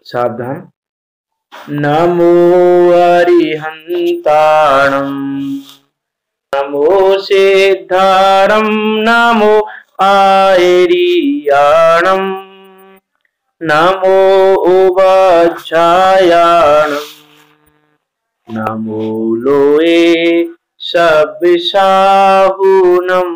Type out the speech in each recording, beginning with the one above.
सावधान। नमो अरिहंताणं नमो सिद्धारं नमो आयर्याणं नमो उपाध्यायाणं नमो लोए सब्बिसाहुनम्।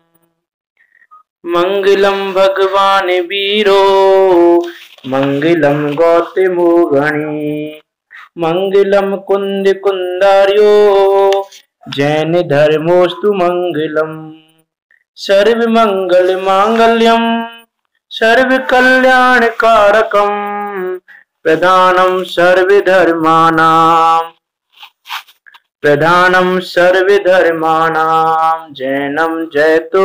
मंगलम भगवान वीरो मंगलम गौतमो गणी मंगलम कुंद कुंदार्यो जैन धर्मोस्तु मंगलम। सर्व मंगल मांगल्यम सर्व कल्याण कारकम प्रधानम सर्वधर्मानां जैनम जयतु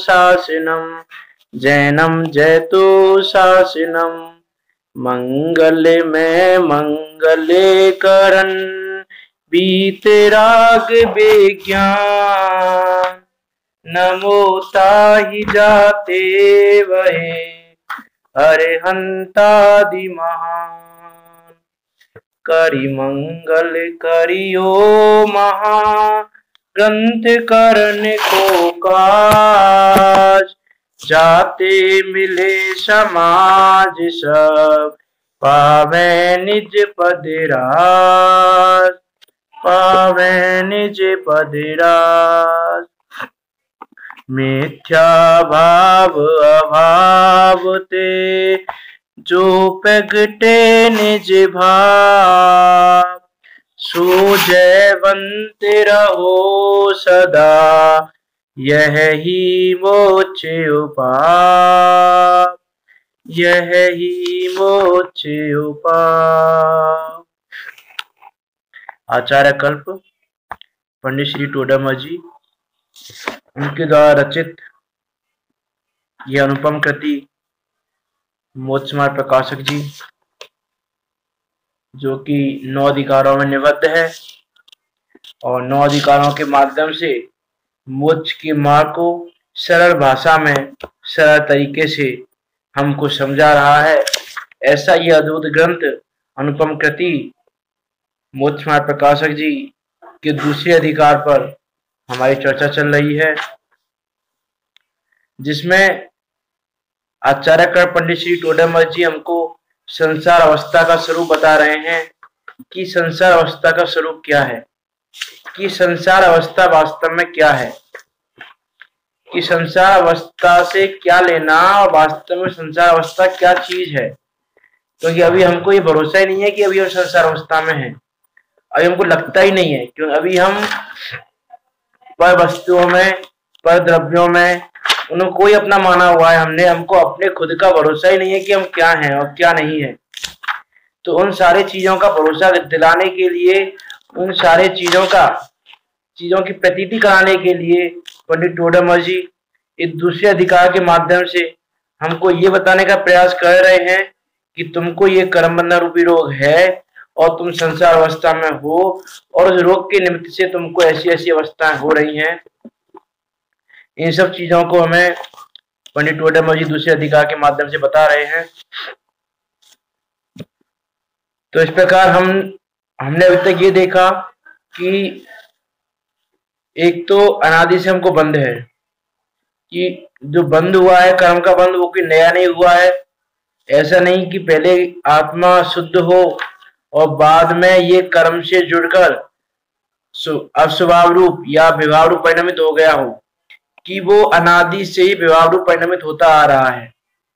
शासनम मंगल में मंगले करन बीतराग विज्ञान नमो ताहि जाते वहे अरिहंतादि महान। करि मंगल करियो महा ग्रंथ करने को काज जाते मिले समाज सब पावे निज पदराज। मिथ्या भाव अभाव ते जो प्रगटे निज भाव सो जयवंत रहो सदा यही मोक्ष उपाय। आचार्य कल्प पंडित श्री टोडरमल जी, उनके द्वारा रचित यह अनुपम कृति मोक्ष मार्ग प्रकाशक जी, जो कि 9 अधिकारों में निबद्ध है और 9 अधिकारों के माध्यम से मोक्ष के मार्ग को सरल भाषा में सरल तरीके से हमको समझा रहा है। ऐसा यह अद्भुत ग्रंथ अनुपम कृति मोक्ष मार्ग प्रकाशक जी के दूसरे अधिकार पर हमारी चर्चा चल रही है, जिसमें आचार्य कर पंडित श्री टोडरमल जी हमको संसार अवस्था का स्वरूप बता रहे हैं कि संसार अवस्था का स्वरूप क्या है, कि संसार अवस्था वास्तव में क्या है, कि संसार अवस्था से क्या लेना और वास्तव में संसार अवस्था क्या चीज है। क्योंकि अभी हमको ये भरोसा ही नहीं है कि अभी हम संसार अवस्था में हैं, अभी हमको लगता ही नहीं है, क्योंकि अभी हम पर वस्तुओं में पर द्रव्यों में उन्होंने कोई अपना माना हुआ है। हमको अपने खुद का भरोसा ही नहीं है कि हम क्या हैं और क्या नहीं है। तो उन सारे चीजों का भरोसा दिलाने के लिए, उन सारे चीजों की प्रतीति कराने के लिए पंडित टोडरमल जी इस दूसरे अधिकार के माध्यम से हमको ये बताने का प्रयास कर रहे हैं कि तुमको ये कर्म बंधन रूपी रोग है और तुम संसार अवस्था में हो, और उस रोग के निमित्त से तुमको ऐसी ऐसी अवस्थाएं हो रही हैं। इन सब चीजों को हमें पंडित टोडरमल जी दूसरे अधिकार के माध्यम से बता रहे हैं। तो इस प्रकार हमने अभी तक ये देखा कि एक तो अनादि से हमको बंध है, कि जो बंध हुआ है कर्म का बंध वो कोई नया नहीं हुआ है। ऐसा नहीं कि पहले आत्मा शुद्ध हो और बाद में ये कर्म से जुड़कर अस्वभाव रूप या विभाव रूप परिणमित हो गया हो, कि वो अनादि से ही विभाव रूप परिणमित होता आ रहा है।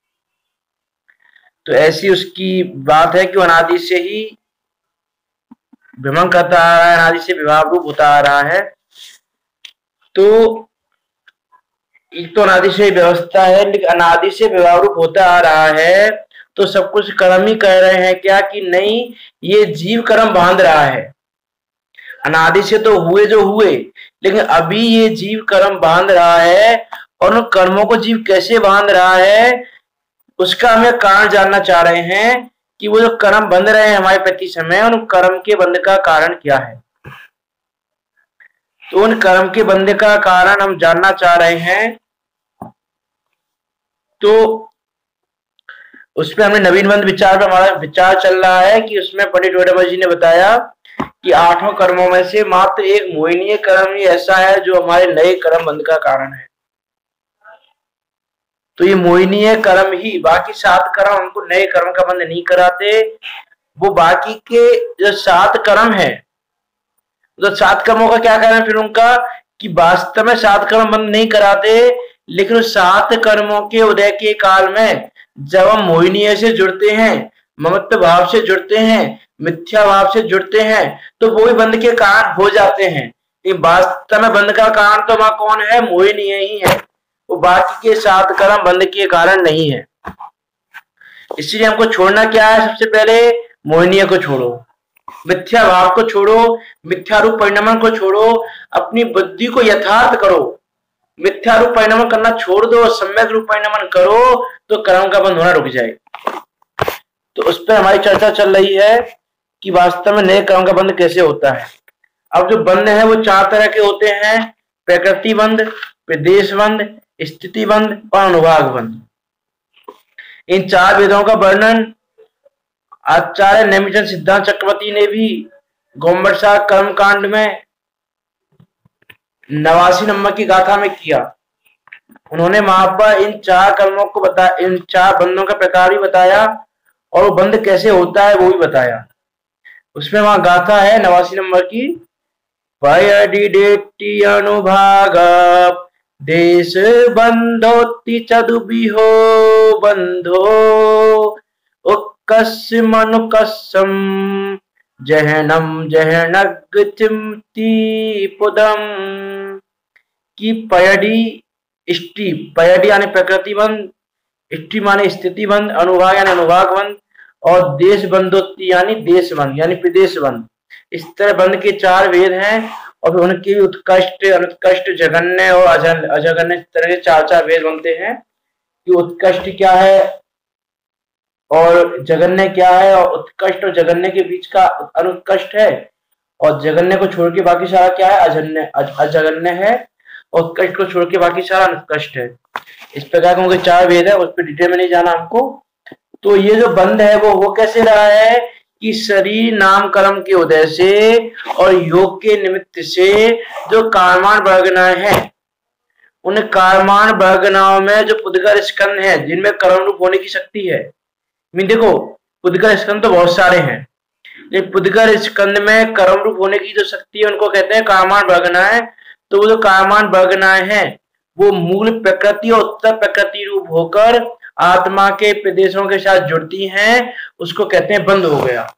तो ऐसी उसकी बात है कि वो अनादि से ही भ्रमण करता आ रहा है, अनादि से विभाव रूप होता आ रहा है। तो एक तो अनादि से व्यवस्था है, लेकिन अनादि से विभाव रूप होता आ रहा है। तो सब कुछ कर्म ही कह रहे हैं क्या कि नहीं, ये जीव कर्म बांध रहा है। अनादि से तो हुए जो हुए, लेकिन अभी ये जीव कर्म बांध रहा है, और उन कर्मों को जीव कैसे बांध रहा है उसका हमें कारण जानना चाह रहे हैं कि वो जो कर्म बंध रहे हैं हमारे प्रति समय, उन कर्म के बंध का कारण क्या है। तो उन कर्म के बंध का कारण हम जानना चाह रहे हैं। तो उसमें हमने नवीन बंध विचार पर हमारा विचार चल रहा है कि उसमें पंडित टोडेमल जी ने बताया कि 8 कर्मों में से मात्र एक मोहिनीय कर्म ही ऐसा है जो हमारे नए कर्म बंध का कारण है। तो ये मोहिनीय कर्म ही, बाकी 7 कर्म हमको नए कर्म का बंध नहीं कराते। वो बाकी के जो 7 कर्म है, तो 7 कर्मों का क्या कारण फिर उनका कि वास्तव में 7 कर्म बंद नहीं कराते, लेकिन उस 7 कर्मों के उदय के काल में जब हम मोहिनीय से जुड़ते हैं, ममत्व भाव से जुड़ते हैं, मिथ्या भाव से जुड़ते हैं, तो वो भी बंध के कारण हो जाते हैं। लेकिन वास्तव में बंध का कारण तो वहां कौन है? मोहिनीय ही है। वो बाकी के 7 कर्म बंध के कारण नहीं है। इसलिए हमको छोड़ना क्या है? सबसे पहले मोहिनीय को छोड़ो, मिथ्या भाव को छोड़ो, मिथ्या रूप परिणमन को छोड़ो, अपनी बुद्धि को यथार्थ करो। मिथ्या रूप परिणमन करना छोड़ दो, सम्यक रूप परिणमन करो, तो कर्म का बंध होना रुक जाएगा। तो उस पर हमारी चर्चा चल रही है कि वास्तव में नए कर्म का बंध कैसे होता है। अब जो बंध है वो 4 तरह के होते हैं: प्रकृति बंध, प्रदेश बंध, स्थिति बंध और अनुभाग बंध। इन 4 वेदों का वर्णन आचार्य नेमिचंद सिद्धांत चक्रवर्ती ने भी गोम्बरसा कर्म कांड में 89 नंबर की गाथा में किया। उन्होंने वहां पर इन 4 कर्मों को बताया, इन 4 बंधों का प्रकार भी बताया और वो बंध कैसे होता है वो भी बताया। उसमें वहां गाथा है 89 नंबर की: पयडिडेट्टि अनुभाग देश बंधोति चदुबिहो बंधो उक्कस्य मनुकस्सम जहनम जहनग्चिमति पुदम। की पयडी इष्टि, पयडी यानी प्रकृति बंध, इष्टि माने स्थिति बंध, अनुभाग यानी अनुभाग बंध और देश बंधोत्ति यानी देश बंध यानी प्रदेश बंध। इस तरह बंध के 4 वेद हैं और फिर उनकी उत्कृष्ट, अनुत्कृष्ट, जघन्य और अजघन्य इस तरह के 4 वेद बनते हैं कि उत्कृष्ट क्या है और जघन्य क्या है, और उत्कृष्ट और जघन्य के बीच का अनुत्कृष्ट है, और जघन्य को छोड़ के बाकी सारा क्या है? अजघन्य है, और उत्कृष्ट को छोड़ के बाकी सारा अनुत्कृष्ट है। इस प्रकार के उनके 4 वेद है, उस पर डिटेल में नहीं जाना हमको। तो ये जो बंध है वो कैसे रहा है कि शरीर नाम कर्म के उदय से और योग के निमित्त से जो कर्मान वर्गनाएं हैं, उन कर्मान वर्गनाओं में जो पुद्गल स्कंध है जिनमें कर्म रूप होने की शक्ति है। देखो, पुद्गल स्कंध तो बहुत सारे हैं, लेकिन पुद्गल स्कंध में कर्म रूप होने की जो शक्ति है उनको कहते हैं कर्मान वर्गनाएं। तो वो जो कर्मान वर्गनाएं हैं वो मूल प्रकृति और उत्तर प्रकृति रूप होकर आत्मा के प्रदेशों के साथ जुड़ती हैं, उसको कहते हैं बंध हो गया।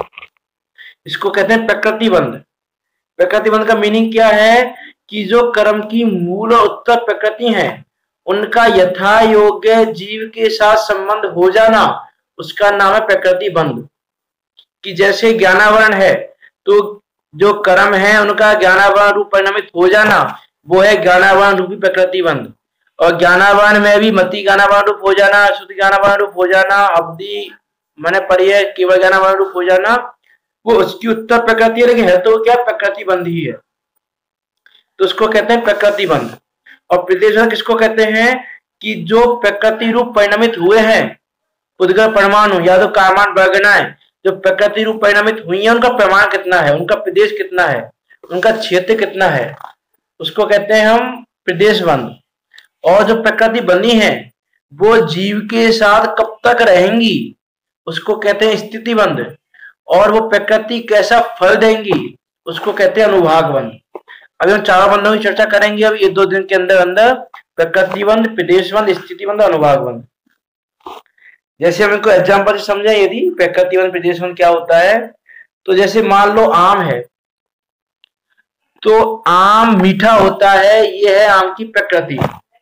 इसको कहते हैं प्रकृति बंध। प्रकृति बंध का मीनिंग क्या है कि जो कर्म की मूल और उत्तर प्रकृति हैं उनका यथा योग्य जीव के साथ संबंध हो जाना, उसका नाम है प्रकृति बंध। कि जैसे ज्ञानावरण है तो जो कर्म है उनका ज्ञानावरण रूप परिणमित हो जाना, वो है ज्ञानावरण रूपी प्रकृति बंध। और ज्ञानावरण में भी मति ज्ञानावरण रूप हो जाना, शुद्ध ज्ञानावरण रूप हो जाना, अवधि मैंने पढ़ी है केवल ज्ञानावरण रूप हो जाना, वो उसकी उत्तर प्रकृति है, लेकिन है तो क्या? प्रकृति बंध ही है। तो उसको कहते हैं प्रकृति बंध। और प्रदेश बंध किसको कहते हैं कि जो प्रकृति रूप परिणमित हुए हैं, पुद्गल परमाणु या तो कर्मान वर्गनाएं जो प्रकृति रूप परिणमित हुई है, उनका प्रमाण कितना है, उनका प्रदेश कितना है, उनका क्षेत्र कितना है, उसको कहते हैं हम प्रदेश बंध। और जो प्रकृति बनी है वो जीव के साथ कब तक रहेंगी, उसको कहते हैं स्थिति बंध। और वो प्रकृति कैसा फल देंगी, उसको कहते हैं अनुभाग बंध। अभी हम 4 बंधों की चर्चा करेंगे अब ये 2 दिन के अंदर अंदर: प्रकृति बंध, प्रदेश बंध, स्थिति बंध, अनुभाग बंध। जैसे हम इनको एग्जाम्पल से समझें, यदि प्रकृति बंध प्रदेश बंध क्या होता है, तो जैसे मान लो आम है, तो आम मीठा होता है, ये है आम की प्रकृति।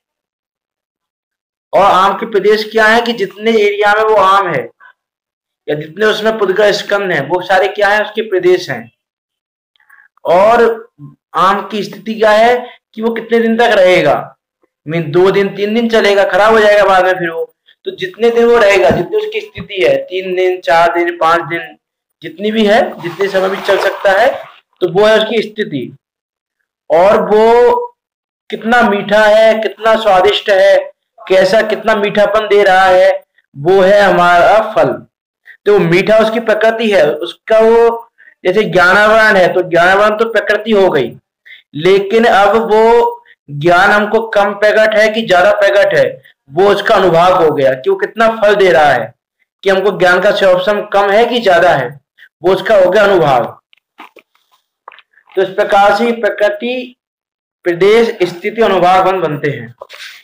और आम के प्रदेश क्या है कि जितने एरिया में वो आम है या जितने उसमें पुद्गल स्कंध है वो सारे क्या है? उसके प्रदेश हैं। और आम की स्थिति क्या है कि वो कितने दिन तक रहेगा? 2 दिन 3 दिन चलेगा, खराब हो जाएगा बाद में फिर वो। तो जितने दिन वो रहेगा, जितनी उसकी स्थिति है, 3 दिन 4 दिन 5 दिन जितनी भी है, जितने समय भी चल सकता है, तो वो है उसकी स्थिति। और वो कितना मीठा है, कितना स्वादिष्ट है, कैसा कितना मीठापन दे रहा है, वो है हमारा फल। तो मीठा उसकी प्रकृति है, उसका वो जैसे ज्ञानावरण है, तो ज्ञानावरण तो प्रकृति हो गई, लेकिन अब वो ज्ञान हमको कम प्रकट है कि ज्यादा प्रकट है, वो उसका अनुभाग हो गया कि वो कितना फल दे रहा है, कि हमको ज्ञान का स्वभाव कम है कि ज्यादा है, वो उसका हो गया अनुभाग। तो इस प्रकार से प्रकृति, प्रदेश, स्थिति, अनुभागवन बनते हैं।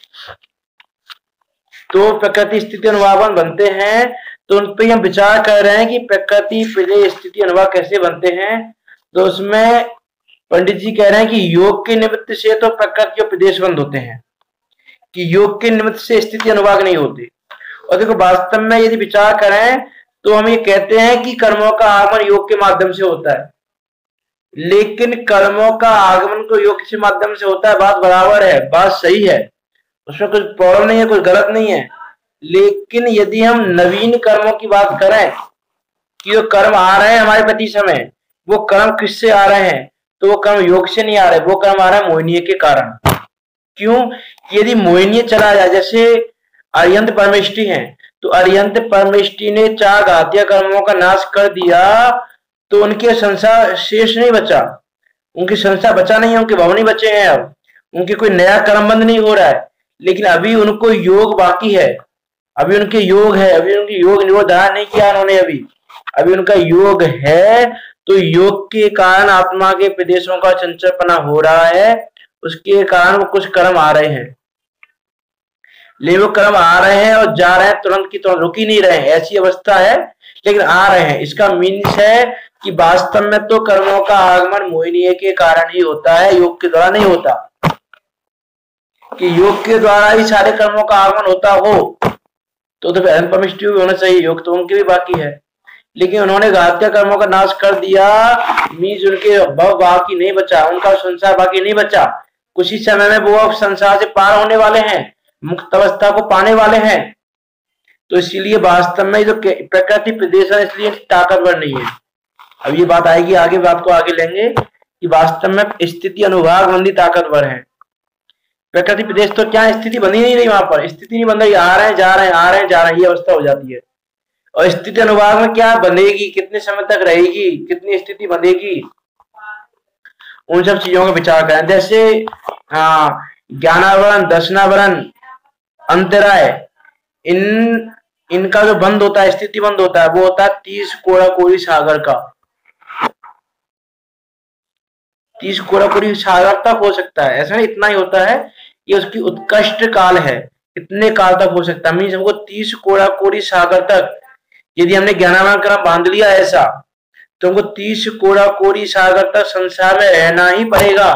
तो प्रकृति, स्थिति, अनुभागवन बनते हैं, तो उन पर हम विचार कर रहे हैं कि प्रकृति, प्रदेश, स्थिति, अनुभाग कैसे बनते हैं। तो उसमें पंडित जी कह रहे हैं कि योग के निमित्त से तो प्रकृति और प्रदेश बंद होते हैं, कि योग के निमित्त से स्थिति अनुभाग नहीं होते। और देखो वास्तव में यदि विचार करें तो हम ये कहते हैं कि कर्मों का आगमन योग के माध्यम से होता है, लेकिन कर्मों का आगमन को योग के माध्यम से होता है, बात बराबर है, बात सही है, उसमें कुछ प्रॉब्लम नहीं है, कुछ गलत नहीं है। लेकिन यदि हम नवीन कर्मों की बात करें कि जो कर्म आ रहे हैं हमारे प्रति समय, वो कर्म किससे आ रहे हैं, तो वो कर्म योग से नहीं आ रहे, वो कर्म आ रहा है मोहिनीय के कारण। क्यों? यदि मोहिनीय चला जाए, जैसे अरिहंत परमेष्टि है, तो अरिहंत परमेष्टि ने 4 घातीय कर्मों का नाश कर दिया, तो उनके संसार शेष नहीं बचा, उनकी संसार बचा नहीं है, उनके भवन नहीं बचे हैं, अब उनके कोई नया कर्मबंध नहीं हो रहा है, लेकिन अभी उनको योग बाकी है, अभी उनके योग है, अभी उनकी योग निरोध धारण नहीं किया उन्होंने, अभी उनका योग है। तो योग के कारण आत्मा के प्रदेशों का चंचलपना हो रहा है, उसके कारण वो कुछ कर्म आ रहे हैं, ले वो कर्म आ रहे हैं और जा रहे हैं, तुरंत की तुरंत रुक ही नहीं रहे हैं, ऐसी अवस्था है, लेकिन आ रहे हैं। इसका मीन्स है कि वास्तव में तो कर्मों का आगमन मोहिनीय के कारण ही होता है, योग के द्वारा नहीं होता। कि योग के द्वारा ही सारे कर्मों का आगमन होता हो तो अहम परमिष्टि भी होना चाहिए, योग तो उनके भी बाकी है, लेकिन उन्होंने घातीय कर्मों का नाश कर दिया, मीन्स उनके भव बाकी नहीं बचा, उनका संसार बाकी नहीं बचा। कुछ ही समय में वो अब संसार से पार होने वाले हैं, मुक्त अवस्था को पाने वाले हैं। तो इसीलिए वास्तव में जो प्रकृति प्रदेश है इसलिए ताकतवर नहीं है। अब ये बात आएगी आगे, बात को आगे लेंगे कि वास्तव में स्थिति अनुभाग बंदी ताकतवर है। प्रकृति प्रदेश तो क्या स्थिति बनी नहीं रही, वहां पर स्थिति नहीं बन रही, आ रहे हैं जा रहे हैं, आ रहे हैं जा रहे हैं, ये अवस्था हो जाती है। और स्थिति अनुभाग में क्या बंधेगी, कितने समय तक रहेगी, कितनी स्थिति बंधेगी, उन सब चीजों का विचार करें। जैसे ज्ञानावरण, दर्शनावरण, अंतराय, इनका जो बंद होता है, स्थिति बंद होता है, वो होता है 30 कोड़ा कोरी सागर का। 30 कोड़ा कोरी सागर तक हो सकता है, ऐसा नहीं इतना ही होता है, ये उसकी उत्कृष्ट काल है, इतने काल तक हो सकता है। मीन्स हमको 30 कोड़ा कोरी सागर तक यदि हमने ज्ञानावरण क्रम बांध लिया ऐसा, तो हमको 30 कोड़ा कोरी सागर तक संसार में रहना ही पड़ेगा,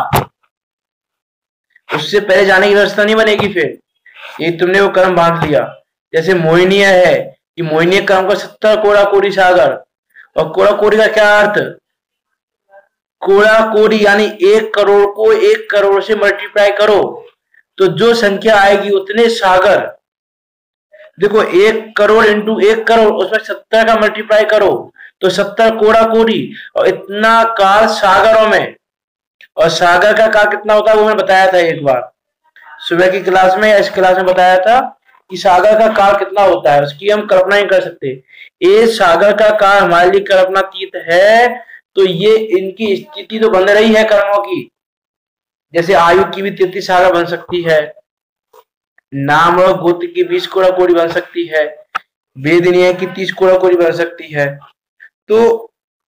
उससे पहले जाने की व्यवस्था नहीं बनेगी। फिर ये तुमने वो कर्म बांध लिया, जैसे मोहिनीय है कि मोहिनीय कर्म का 70 कोड़ा कोरी सागर, और कोड़ा कोरी का क्या अर्थ, कोड़ा कोरी यानी 1 करोड़ को 1 करोड़ से मल्टीप्लाई करो तो जो संख्या आएगी उतने सागर। देखो 1 करोड़ इंटू 1 करोड़, उसमें 70 का मल्टीप्लाई करो तो 70 कोड़ा कोरी, और इतना काल सागरों में। और सागर का काल कितना होता है वो मैंने बताया था एक बार सुबह की क्लास में, या इस क्लास में बताया था कि सागर का काल कितना होता है, उसकी हम कल्पना नहीं कर सकते। ये सागर का काल हमारे लिए कल्पनातीत है, तो ये इनकी स्थिति तो बन रही है कर्मों की। जैसे आयु की भी 33 सागर बन सकती है, नाम और गोत्र की 20 कोड़ा कोड़ी बन सकती है, वेदनीय की 30 कोड़ा कोड़ी बन सकती है। तो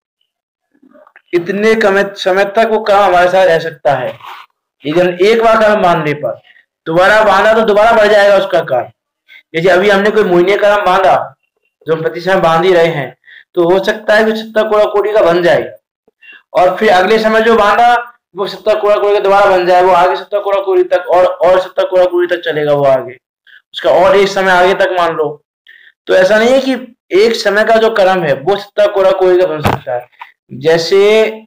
इतने समय तक वो कर्म हमारे साथ रह सकता है। यदि हम एक बार कर्म बांधने पर दोबारा बांधा तो दोबारा बढ़ जाएगा उसका काल। जैसे अभी हमने कोई मोहिनीय कर्म बांधा, जो हम प्रति समय बांध ही रहे हैं, तो हो सकता है कि 70 कोड़ा कोड़ी का बन जाए, और फिर अगले समय जो बांधा वो 70 कोड़ा कोड़ी का दोबारा बन जाए, वो आगे 70 कोड़ा कोड़ी तक और 70 कोड़ा कोड़ी तक चलेगा वो आगे, उसका और एक समय आगे तक मान लो। तो ऐसा नहीं है कि एक समय का जो कर्म है वो 70 कोड़ा कोड़ी का बन सकता है। जैसे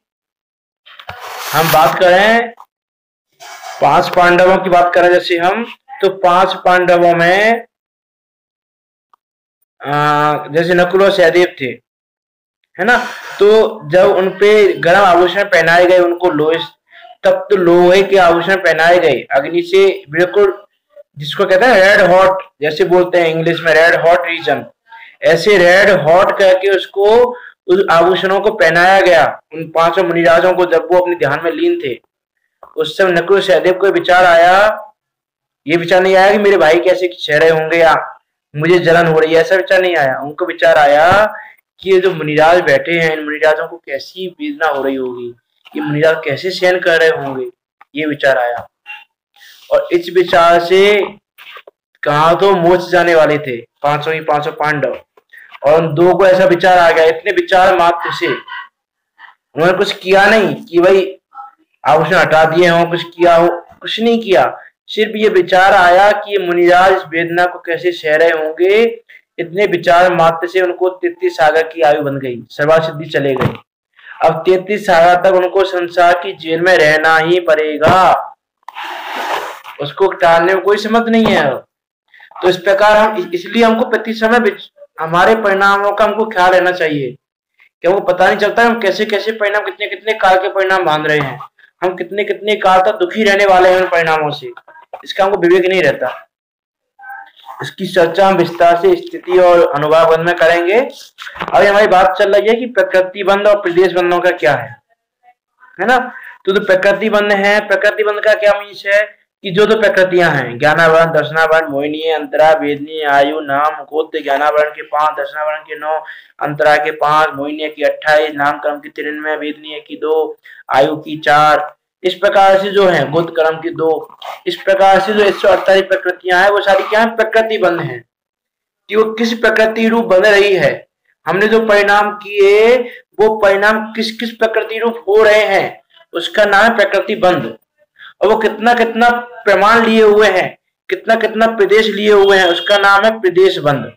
हम बात करें 5 पांडवों की बात करें, जैसे हम, तो 5 पांडवों में जैसे नकुल और सहदेव थे, है ना, तो जब उनपे गर्म आभूषण पहनाए गए, उनको लोहे, तब तो लोहे के आभूषण पहनाए गए, अग्नि से बिल्कुल जिसको कहते हैं रेड हॉट, जैसे बोलते हैं इंग्लिश में रेड हॉट रीजन, ऐसे रेड हॉट करके उसको उस आभूषणों को पहनाया गया उन पांचों मुनिराजों को जब वो अपने ध्यान में लीन थे। उस समय नकुल सहदेव को विचार आया, ये विचार नहीं आया कि मेरे भाई कैसे चेहरे होंगे या मुझे जलन हो रही है, ऐसा विचार नहीं आया। उनको विचार आया कि ये जो मुनिराज बैठे हैं इन मुनिराजों को कैसी वेदना हो रही होगी, ये मुनिराज कैसे सहन कर रहे होंगे, ये विचार आया। और इस विचार से कहा तो मोच जाने वाले थे पांचों ही पांचों पांडव, और उन दो को ऐसा विचार आ गया। इतने विचार मात्र से उन्होंने कुछ किया नहीं कि भाई आभूषण हटा दिए हों, कुछ किया हो, कुछ नहीं किया। सिर्फ ये विचार आया कि ये मुनिराज इस वेदना को कैसे सह रहे होंगे। इतने विचार मात्र से उनको 33 सागर की आयु बन गई, सर्वसिद्धि चले गए। अब 33 सागर तक उनको संसार की जेल में रहना ही पड़ेगा, उसको टालने में कोई समझ नहीं है। तो इस प्रकार हम इसलिए हमको प्रति समय हमारे परिणामों का हमको ख्याल रहना चाहिए, कि हमको पता नहीं चलता हम कैसे कैसे परिणाम, कितने कितने काल के परिणाम बांध रहे हैं, हम कितने कितने काल तक दुखी रहने वाले हैं उन परिणामों से, इसका हमको विवेक नहीं रहता। इसकी चर्चा हम विस्तार से स्थिति और अनुभाव बंध में करेंगे। अभी हमारी बात चल रही है कि प्रकृति बंध और प्रदेश बंधों का क्या है ना। तो प्रकृति बंध है, प्रकृति बंध का क्या मीन्स है कि जो दो प्रकृतियां हैं, ज्ञानावरण, दर्शनावरण, मोहिनी, अंतरा, वेदनी, आयु, नाम, गोत्र, ज्ञानावरण के 5, दर्शनावरण के 9, अंतरा के 5, मोहिनी की 28, नाम कर्म की 93, वेदनी की 2, आयु की 4, इस प्रकार से जो है गोत्र कर्म की 2, इस प्रकार से जो 148 प्रकृतियां हैं वो सारी क्या है, प्रकृति बंध है। कि वो किस प्रकृति रूप बन रही है, हमने जो परिणाम किए वो परिणाम किस किस प्रकृति रूप हो रहे हैं, उसका नाम है प्रकृति बंध। और वो कितना कितना प्रमाण लिए हुए हैं, कितना कितना प्रदेश लिए हुए हैं, उसका नाम है प्रदेश बंध,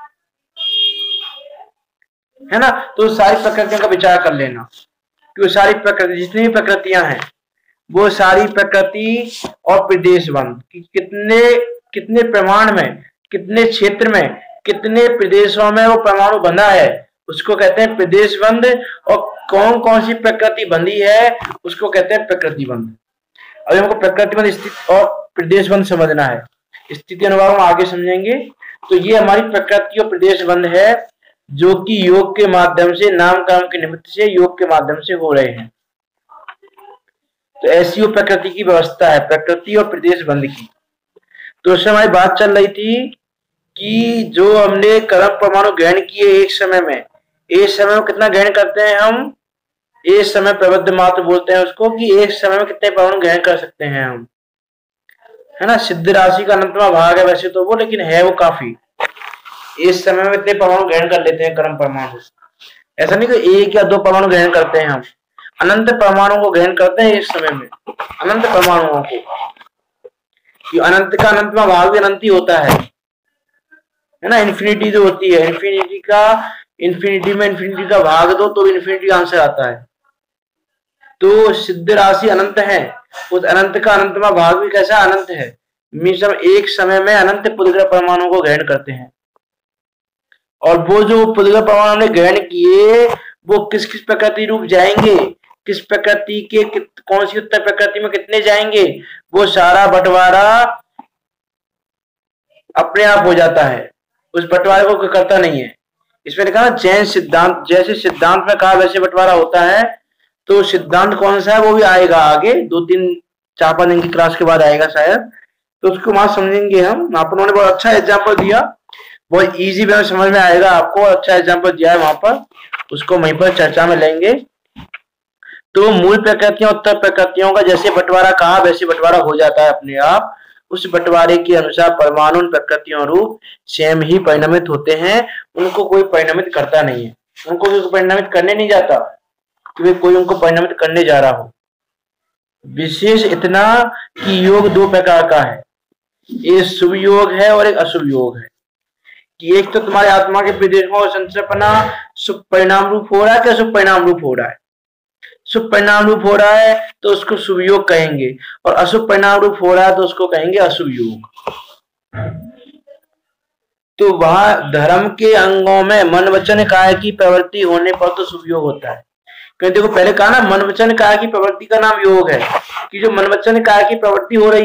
है ना। तो सारी प्रकृतियों का विचार कर लेना कि वो सारी प्रकृति, जितनी भी प्रकृतियां हैं वो सारी प्रकृति और प्रदेश बंध कितने कितने प्रमाण में, कितने क्षेत्र में, कितने प्रदेशों में वो परमाणु बंधा है, उसको कहते हैं प्रदेश बंध। और कौन कौन सी प्रकृति बंधी है उसको कहते हैं प्रकृति बंध। अभी हमको प्रकृति बंध, स्थिति और प्रदेश बंध समझना है, स्थिति अनुभाव हम आगे समझेंगे। तो ये हमारी प्रकृति और प्रदेश बंध है जो कि योग के माध्यम से, नाम कर्म के निमित्त से, योग के माध्यम से हो रहे हैं। तो ऐसी वो प्रकृति की व्यवस्था है, प्रकृति और प्रदेश बंध की। तो उससे हमारी बात चल रही थी कि जो हमने कर्म परमाणु ग्रहण किए एक समय में, एक समय में कितना ग्रहण करते हैं हम, एक समय प्रबद्ध मात्र बोलते हैं उसको, कि एक समय में कितने परमाणु ग्रहण कर सकते हैं हम, है ना। सिद्ध राशि का अनंतवा भाग है वैसे तो वो, लेकिन है वो काफी। इस समय में इतने परमाणु ग्रहण कर लेते हैं कर्म परमाणु, ऐसा नहीं कि एक या दो परमाणु ग्रहण करते हैं हम, अनंत परमाणु को ग्रहण करते हैं एक समय में, अनंत परमाणुओं को। अनंत का अनंतवा भाग भी अनंत ही होता है ना। इन्फिनिटी जो होती है, इन्फिनिटी में इन्फिनिटी का भाग दो तो इन्फिनिटी का आंसर आता है। तो सिद्ध राशि अनंत है, उस अनंत का अनंतवा भाग भी कैसा अनंत है, मीन्स हम एक समय में अनंत पुद्गल परमाणु को ग्रहण करते हैं। और वो जो पुद्गल परमाणु हमने ग्रहण किए वो किस किस प्रकृति रूप जाएंगे, किस प्रकृति के कौन सी उत्तर प्रकृति में कितने जाएंगे, वो सारा बंटवारा अपने आप हो जाता है, उस बंटवारे को करता नहीं है। इसमें लिखा ना जैन सिद्धांत, जैसे सिद्धांत में कहा वैसे बंटवारा होता है। तो सिद्धांत कौन सा है वो भी आएगा आगे, 2-3-4-5 दिन की क्लास के बाद आएगा शायद, तो उसको वहां समझेंगे हम। वहां पर उन्होंने बहुत अच्छा एग्जाम्पल दिया, बहुत इजी वे में समझ में आएगा आपको, अच्छा एग्जाम्पल दिया है वहां पर, उसको वहीं पर चर्चा में लेंगे। तो मूल प्रकृतियों उत्तर प्रकृतियों का जैसे बंटवारा कहा वैसे बंटवारा हो जाता है अपने आप। उस बंटवारे के अनुसार परमाणु प्रकृतियों रूप स्वयं ही परिणमित होते हैं, उनको कोई परिणमित करता नहीं है, उनको कोई परिणमित करने नहीं जाता कि कोई उनको परिणमित करने जा रहा हो। विशेष इतना कि योग 2 प्रकार का है, एक शुभ योग है और एक अशुभ योग है। कि एक तो तुम्हारे आत्मा के प्रदेशों और संचरपना शुभ परिणाम रूप हो रहा है, क्या शुभ परिणाम रूप हो रहा है, शुभ परिणाम रूप हो रहा है तो उसको शुभ योग कहेंगे, और अशुभ परिणाम रूप हो रहा है तो उसको कहेंगे अशुभ योग। तो वहां धर्म के अंगों में मन वचन काया की प्रवृत्ति होने पर तो शुभ योग होता है। क्योंकि देखो पहले कहा ना मन वचन काया की प्रवृत्ति का नाम योग है, कि जो मन वचन काया की प्रवृत्ति हो रही है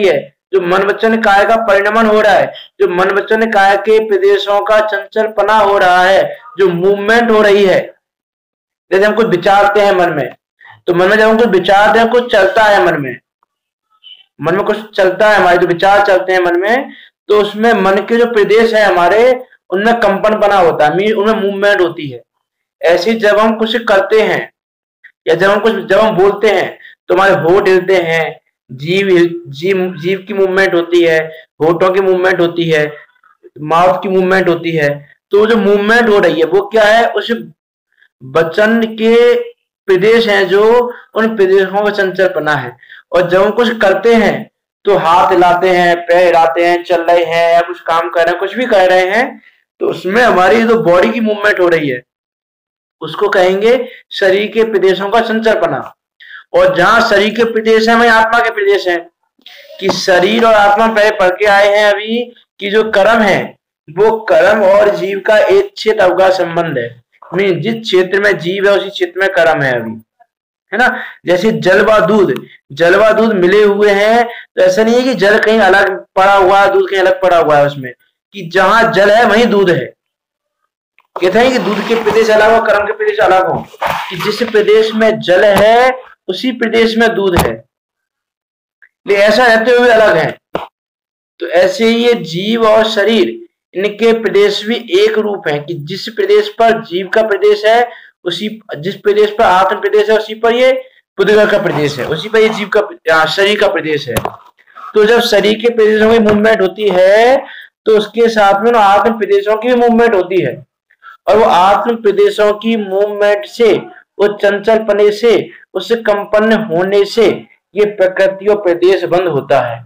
जो मन वचन काया का परिणमन हो रहा है, जो मन वचन काया के प्रदेशों का चंचलपना हो रहा है, जो मूवमेंट हो रही है। जैसे हम कुछ विचारते हैं मन में, तो मन में जब हम कुछ विचारते हैं, कुछ चलता है मन में कुछ चलता है, हमारे जो विचार चलते हैं मन में, तो उसमें मन के जो प्रदेश है हमारे, उनमें कंपन बना होता है, उनमें मूवमेंट होती है। ऐसे जब हम कुछ करते हैं या जब हम बोलते हैं, तो हमारे होठ हिलते हैं, जीव की मूवमेंट होती है, होठों की मूवमेंट होती है, माउथ की मूवमेंट होती है। तो जो मूवमेंट हो रही है वो क्या है, उस वचन के प्रदेश हैं, जो उन प्रदेशों का चंचलपना है। और जब हम कुछ करते हैं तो हाथ हिलाते हैं, पैर हिलाते हैं, चल रहे हैं या कुछ काम कर रहे हैं, कुछ भी कर रहे हैं, तो उसमें हमारी जो बॉडी की मूवमेंट हो रही है उसको कहेंगे शरीर के प्रदेशों का चंचलपना। और जहां शरीर के प्रदेश है वहीं आत्मा के प्रदेश है, कि शरीर और आत्मा पहले पढ़ के आए हैं अभी, कि जो कर्म है वो कर्म और जीव का एक क्षेत्र अवगाह संबंध है। मीन जिस क्षेत्र में जीव है उसी क्षेत्र में कर्म है अभी, है ना। जैसे जल व दूध मिले हुए हैं, तो ऐसा नहीं है कि जल कहीं अलग पड़ा हुआ है, दूध कहीं अलग पड़ा हुआ है उसमें, कि जहां जल है वहीं दूध है। कहते हैं कि दूध के प्रदेश अलग हो, कर्म के प्रदेश अलग हो, कि जिस प्रदेश में जल है उसी प्रदेश में दूध है, लेकिन ऐसा रहते हुए अलग है। तो ऐसे ही ये जीव और शरीर, इनके प्रदेश भी एक रूप है, कि जिस प्रदेश पर जीव का प्रदेश है, उसी जिस प्रदेश पर आत्म प्रदेश है उसी पर ये बुद्धि का प्रदेश है, उसी पर ये जीव का शरीर का प्रदेश है। तो जब शरीर के प्रदेशों की मूवमेंट होती है तो उसके साथ में आत्म प्रदेशों की भी मूवमेंट होती है, और वो आत्म प्रदेशों की मूवमेंट से, वो चंचलपने से, उससे कंपन होने से ये प्रकृति और प्रदेश बंद होता है।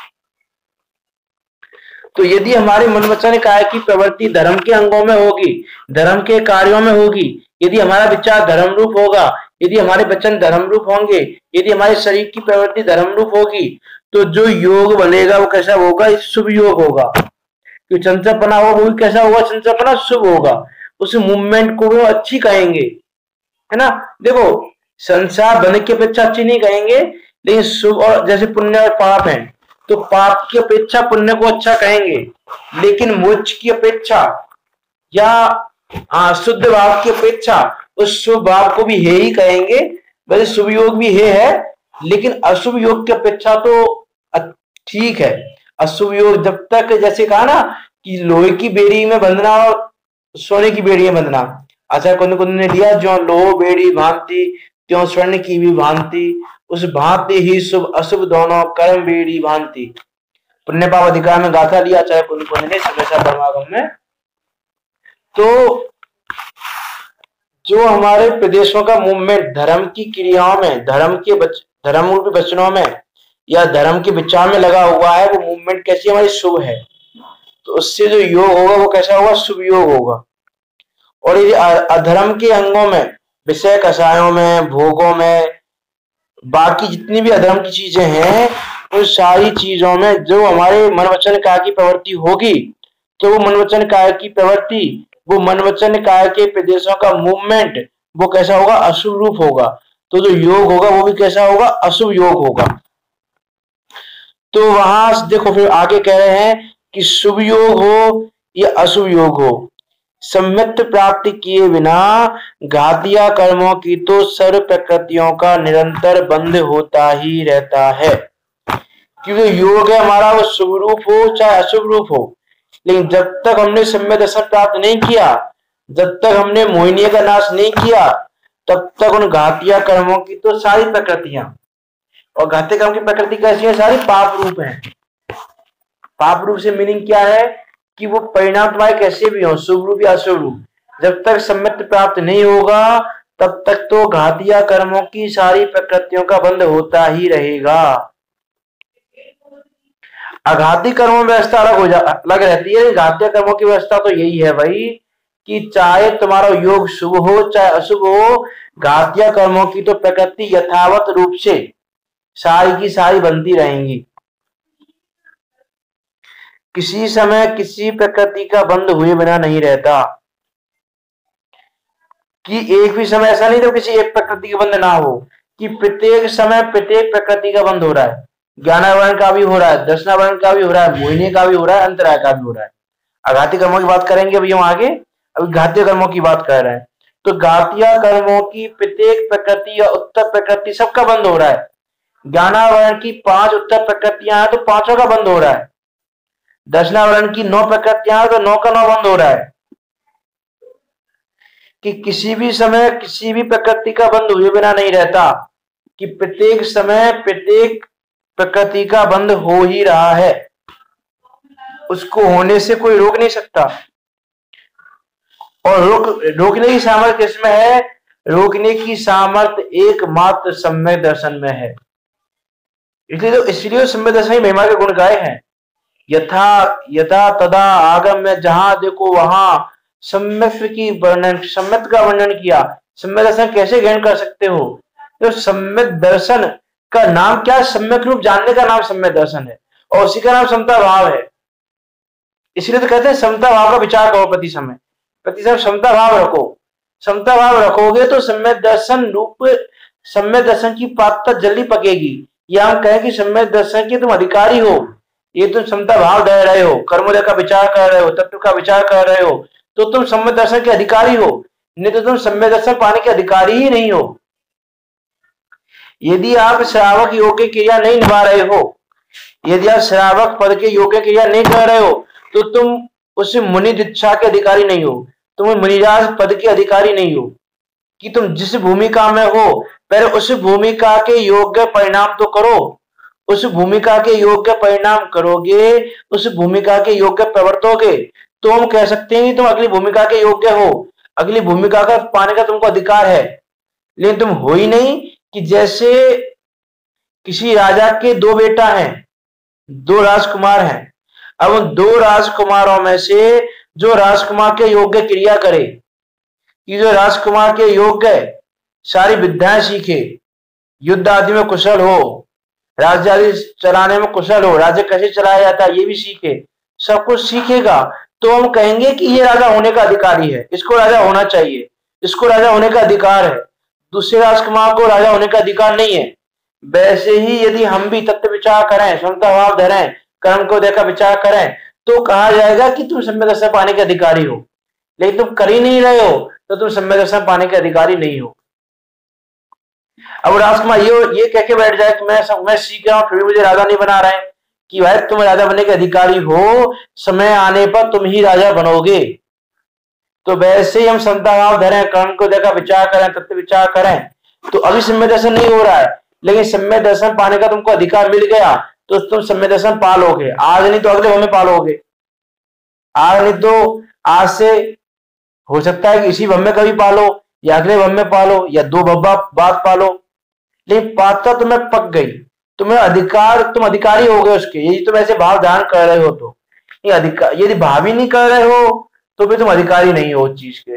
तो यदि हमारे मन वचन काया की प्रवृत्ति धर्म के अंगों में होगी, धर्म के कार्यों में होगी, यदि हमारा विचार धर्म रूप होगा, यदि हमारे वचन धर्म रूप होंगे, यदि हमारे शरीर की प्रवृत्ति धर्म रूप होगी, तो जो योग बनेगा वो कैसा होगा, शुभ योग होगा। जो चंचलपना होगा वो भी कैसा होगा, चंचलपना शुभ होगा, उस मूवमेंट को वो अच्छी कहेंगे, है ना। देखो, संसार बने की अपेक्षा अच्छी नहीं कहेंगे, लेकिन शुभ, और जैसे पुण्य और पाप है, तो पाप की अपेक्षा पुण्य को अच्छा कहेंगे, लेकिन मोक्ष की अपेक्षा या शुद्ध भाव की अपेक्षा उस शुभ भाव को भी है ही कहेंगे। वैसे शुभ योग भी है, लेकिन अशुभ योग की अपेक्षा तो ठीक है। अशुभ योग जब तक, जैसे कहा ना कि लोहे की बेड़ी में बंधना और सोने की बेड़ी में बंधना, अच्छा कुंद ने दिया, जो लोह बेड़ी भांति त्यों स्वर्ण की भी भांति, उस भांति ही शुभ अशुभ दोनों कर्म बेड़ी भांति। पुण्य पाप अधिकार में गाथा लिया चाहे कुंद ने समेशा परमागम में। तो जो हमारे प्रदेशों का मूवमेंट धर्म की क्रियाओं में, धर्म रूपी वचनों में या धर्म के विचार में लगा हुआ है, वो मूवमेंट कैसी हमारी शुभ है, तो उससे जो योग होगा वो कैसा होगा, शुभ योग होगा। और ये अधर्म के अंगों में, विषय कषायों में, भोगों में, बाकी जितनी भी अधर्म की चीजें हैं, उन सारी चीजों में जो हमारे मन वचन काया की प्रवृत्ति होगी, तो वो मन वचन काया की प्रवृत्ति, वो मन वचन काया के प्रदेशों का मूवमेंट, वो कैसा होगा, अशुभ रूप होगा। तो जो योग होगा वो भी कैसा होगा, अशुभ योग होगा। तो वहां देखो फिर आगे कह रहे हैं कि शुभ योग हो या अशुभ योग हो, सम्यक्त प्राप्ति किए बिना घातिया कर्मों की तो सर्व प्रकृतियों का निरंतर बंध होता ही रहता है। क्योंकि योग है हमारा, वो शुभ रूप हो चाहे अशुभ रूप हो, लेकिन जब तक हमने सम्यक दशा प्राप्त नहीं किया, जब तक हमने मोहिनी का नाश नहीं किया, तब तक उन घातिया कर्मों की तो सारी प्रकृतियां, और घातिया कर्म की प्रकृति कैसी है, सारी पाप रूप है। पाप रूप से मीनिंग क्या है, कि वो परिणाम तुम्हारे कैसे भी हो, शुभ रूप या अशुभ रूप, जब तक सम्यक प्राप्त नहीं होगा तब तक तो घातिया कर्मों की सारी प्रकृतियों का बंध होता ही रहेगा। अघाती कर्मों में व्यवस्था अलग रहती है, घातिया कर्मों की व्यवस्था तो यही है भाई, कि चाहे तुम्हारा योग शुभ हो चाहे अशुभ हो, घातिया कर्मों की तो प्रकृति यथावत रूप से सारी की सारी बनती रहेंगी। किसी समय किसी प्रकृति का बंध हुए बिना नहीं रहता, कि एक भी समय ऐसा नहीं तो किसी एक प्रकृति का बंध ना हो, कि प्रत्येक समय प्रत्येक प्रकृति का बंध हो रहा है। ज्ञानावरण का भी हो रहा है, दर्शनावरण का भी हो रहा है, मोहिनी का भी हो रहा है, अंतराय का भी हो रहा है। आघाती कर्मों की बात करेंगे अभी हम आगे, अभी घातीय कर्मों की बात कर रहे हैं। तो घातीय कर्मों की प्रत्येक प्रकृति या उत्तर प्रकृति सबका बंद हो रहा है। ज्ञानावरण की 5 उत्तर प्रकृतियां हैं तो 5 का बंद हो रहा है। दर्शनावरण की 9 प्रकृतियां हैं तो 9 का 9 बंद हो रहा है। कि किसी भी समय किसी भी प्रकृति का बंद हुए बिना नहीं रहता, कि प्रत्येक समय प्रत्येक प्रकृति का बंद हो ही रहा है, उसको होने से कोई रोक नहीं सकता। और रोकने की सामर्थ्य किसमें है? रोकने की सामर्थ्य एकमात्र सम्यक दर्शन में है। इसलिए सम्यक दर्शन ही महिमा के गुण गाए हैं। यथा यथा तदा आगम में जहां देखो वहां सम्यक की वर्णन, सम्यक का वर्णन किया। सम्यक दर्शन कैसे ग्रहण कर सकते हो? तो सम्यक दर्शन का नाम क्या? सम्यक रूप जानने का नाम सम्यक दर्शन है, और उसी का नाम समता भाव है। इसलिए तो कहते हैं समता भाव का विचार करो प्रति समय समता भाव रखो। समता भाव रखोगे तो सम्यक दर्शन रूप, सम्यक दर्शन की पात्रता जल्दी पकेगी। या हम कहें कि सम्यक दर्शन के तुम अधिकारी हो, ये तुम समता भाव दे रहे हो, कर्मोदय का विचार कर रहे हो, तत्व का विचार कर रहे हो, तो तुम सम्यक दर्शन के अधिकारी हो। नहीं तो तुम सम्यक दर्शन पाने के अधिकारी ही नहीं हो। यदि आप श्रावक योग्य क्रिया नहीं निभा रहे हो, यदि आप श्रावक पद के योग्य क्रिया नहीं कर रहे हो, तो तुम उस मुनि दीक्षा के अधिकारी नहीं हो, तुम मुनिराज पद के अधिकारी नहीं हो। कि तुम जिस भूमिका में हो पहले उस भूमिका के योग्य परिणाम तो करो। उस भूमिका के योग्य परिणाम करोगे, उस भूमिका के योग्य प्रवर्तोगे, तो हम कह सकते हैं कि तुम अगली भूमिका के योग्य हो, अगली भूमिका का पाने का तुमको अधिकार है। लेकिन तुम हो ही नहीं। कि जैसे किसी राजा के 2 बेटा हैं, 2 राजकुमार हैं। अब उन 2 राजकुमारों में से जो राजकुमार के योग्य क्रिया करे, कि जो राजकुमार के योग्य सारी विद्याएं सीखे, युद्ध आदि में कुशल हो, राज्य आदि चलाने में कुशल हो, राज्य कैसे चलाया जाता है ये भी सीखे, सब कुछ सीखेगा, तो हम कहेंगे कि ये राजा होने का अधिकारी है, इसको राजा होना चाहिए, इसको राजा होने का अधिकार है। दूसरे राजकुमार को राजा होने का अधिकार नहीं है। वैसे ही यदि हम भी तत्व विचार करें, समता भाव धरें, कर्म को देखकर विचार करें, तो कहा जाएगा कि तुम सम्यक दर्शन पाने के अधिकारी हो। लेकिन तुम कर ही नहीं रहे हो तो तुम सम्यक दर्शन पाने के अधिकारी नहीं हो। अब राजकुमार ये कह के बैठ जाए कि मैं सीख रहा हूं फिर भी मुझे राजा नहीं बना रहे, कि भाई तुम राजा बनने के अधिकारी हो, समय आने पर तुम ही राजा बनोगे। तो वैसे ही हम समता भाव धरें, कर्म को देखकर विचार करें, तत्व विचार करें, तो अभी सम्यक दर्शन नहीं हो रहा है, लेकिन सम्यक दर्शन पाने का तुमको अधिकार मिल गया तो तुम सम्यक दर्शन पालोगे। आज नहीं तो अगले भव में पालोगे। आज नहीं तो आज से हो सकता है कि इसी भव में कभी पालो, या अगले भव में पालो, या 2 भव बाद पालो, लेकिन पात्रता तुम्हें पक गई, तुम्हें अधिकार, तुम अधिकारी हो गए उसके। यदि तुम ऐसे भाव धारण कर रहे हो तो ये अधिकार, यदि भाव ही नहीं कर रहे हो तो फिर तुम अधिकारी नहीं हो उस चीज के,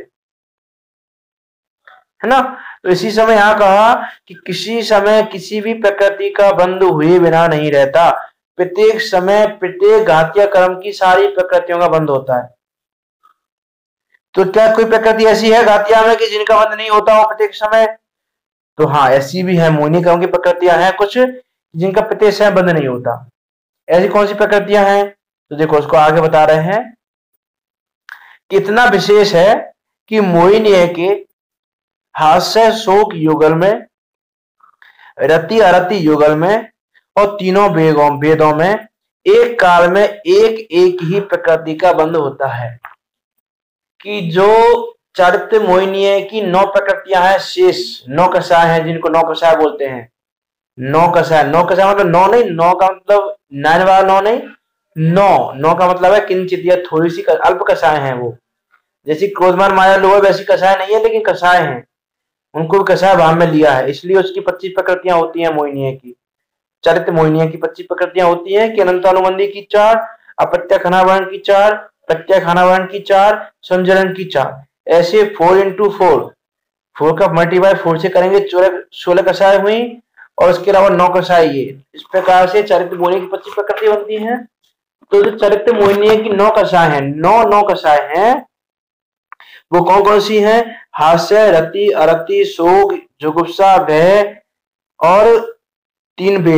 है ना। तो इसी समय यहां कहा कि किसी समय किसी भी प्रकृति का बंध हुए बिना नहीं रहता। प्रत्येक समय प्रत्येक घातीय कर्म की सारी प्रकृतियों का बंध होता है। तो क्या कोई प्रकृति ऐसी है घातिया में कि जिनका बंध नहीं होता हो प्रत्येक समय? तो हाँ, ऐसी भी है। मोहिनी कर्म की प्रकृतियां हैं कुछ जिनका प्रत्येक समय बंध नहीं होता। ऐसी कौन सी प्रकृतियां हैं? तो देखो उसको आगे बता रहे हैं। कितना विशेष है कि मोहिनी के हास्य शोक युगल में, रति अरति युगल में और तीनों वेदों में एक काल में एक एक ही प्रकृति का बंध होता है। कि जो चारित्र मोहिनी की 9 प्रकृतियां हैं, शेष 9 कषाय हैं, जिनको 9 कषाय बोलते हैं। 9 कषाय, 9 कषाय मतलब 9 नहीं, 9 का मतलब 9 वाला 9 नहीं, 9 का मतलब है किंचित या थोड़ी सी अल्प कषाय हैं। वो जैसी क्रोधमान माया लोभ वैसी कषाय नहीं है, लेकिन कषाय हैं, उनको भी कषाय भाव में लिया है। इसलिए उसकी 25 प्रकृतियां होती हैं मोहिनी की। चरित्र मोहिनी की 25 प्रकृतियां होती हैं कि अनंतानुबंधी की 4, अप्रत्यक्षानावरण की 4, प्रत्यक्षानावरण की 4, संजरण की 4, ऐसे 4 into 4 का मल्टीप्लाई 4 से करेंगे 16 कषाय हुई, और उसके अलावा 9 कषाय। ये इस प्रकार से चरित्र मोहिनी की 25 प्रकृति बनती है। तो जो चरित्र मोहिनी की 9 कषाय है, 9 कषाय हैं, वो कौन कौन सी हैं? हास्य, रति, अरति, शोक, जुगुप्सा, भय और 3 वेद।